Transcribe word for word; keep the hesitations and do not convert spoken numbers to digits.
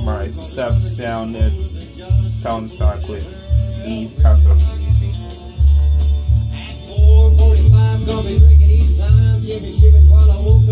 my sub sounded sound stock with these types of music. At four forty-five, gonna be drinking each time. Jimmy shivers while I walk